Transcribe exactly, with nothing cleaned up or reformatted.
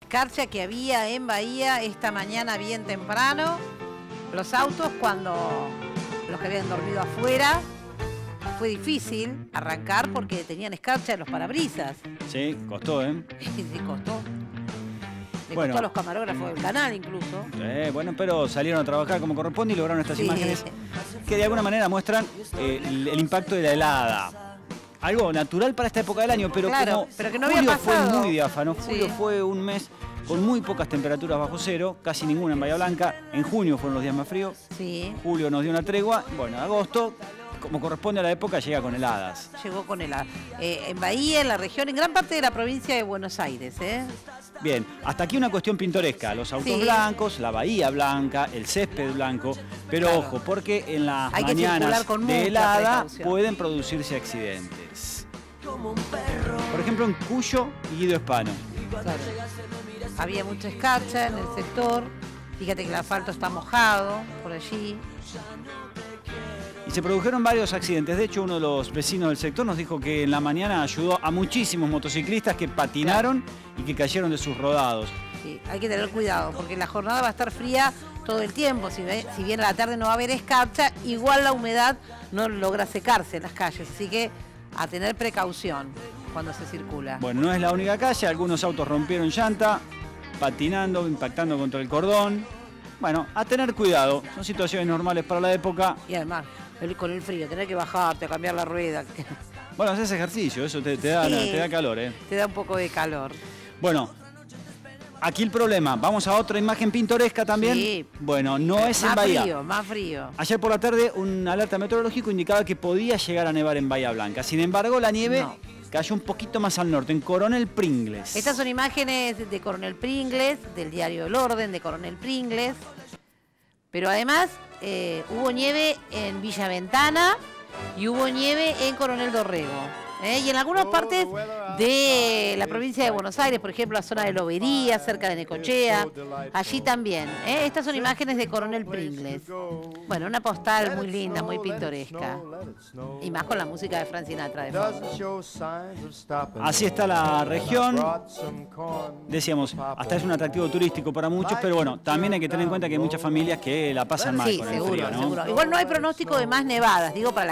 escarcha que había en Bahía esta mañana bien temprano. Los autos, cuando los que habían dormido afuera, fue difícil arrancar porque tenían escarcha en los parabrisas. Sí, costó, ¿eh? Sí, costó. Le Bueno. costó a los camarógrafos del canal incluso. Eh, bueno, pero salieron a trabajar como corresponde y lograron estas Sí. imágenes que de alguna manera muestran eh, el, el impacto de la helada. Algo natural para esta época del año, pero Claro, como pero que no julio había fue pasado. muy diáfano, julio Sí. fue un mes con muy pocas temperaturas bajo cero, casi ninguna en Bahía Blanca. En junio fueron los días más fríos, Sí, julio nos dio una tregua. Bueno, agosto, como corresponde a la época, llega con heladas. llegó con el... Eh, en Bahía, en la región, en gran parte de la provincia de Buenos Aires, ¿eh? Bien, hasta aquí una cuestión pintoresca, los autos Sí. blancos, la bahía blanca, el césped blanco, pero Claro. ojo, porque en las Hay que circular mañanas con de mucha helada precaución. pueden producirse accidentes. Por ejemplo, en Cuyo y Guido Hispano. Claro. Había mucha escarcha en el sector. Fíjate que el asfalto está mojado por allí. Y se produjeron varios accidentes. De hecho, uno de los vecinos del sector nos dijo que en la mañana ayudó a muchísimos motociclistas que patinaron y que cayeron de sus rodados. Sí, hay que tener cuidado porque la jornada va a estar fría todo el tiempo. Si, ve- si bien a la tarde no va a haber escarcha, igual la humedad no logra secarse en las calles. Así que a tener precaución cuando se circula. Bueno, no es la única calle. Algunos autos rompieron llanta, patinando, impactando contra el cordón. Bueno, a tener cuidado. Son situaciones normales para la época. Y además, el- con el frío, tener que bajarte, cambiar la rueda, Bueno, haces ejercicio, eso te, te da, Sí. te da calor, ¿eh? te da un poco de calor. Bueno, aquí el problema. Vamos a otra imagen pintoresca también. Sí. Bueno, no es en Más Bahía. frío, más frío. Ayer por la tarde un alerta meteorológico indicaba que podía llegar a nevar en Bahía Blanca. Sin embargo, la nieve No. cayó un poquito más al norte, en Coronel Pringles. Estas son imágenes de Coronel Pringles, del diario El Orden de Coronel Pringles. Pero además eh, hubo nieve en Villa Ventana y hubo nieve en Coronel Dorrego. ¿eh? Y en algunas partes de la provincia de Buenos Aires, por ejemplo, la zona de Lobería, cerca de Necochea, allí también. ¿eh? Estas son imágenes de Coronel Pringles. Bueno, una postal muy linda, muy pintoresca. Y más con la música de Frank Sinatra de fondo. Así está la región. Decíamos, hasta es un atractivo turístico para muchos, pero bueno, también hay que tener en cuenta que hay muchas familias que la pasan mal Sí, con el seguro, frío, ¿no? seguro. Igual no hay pronóstico de más nevadas, digo, para la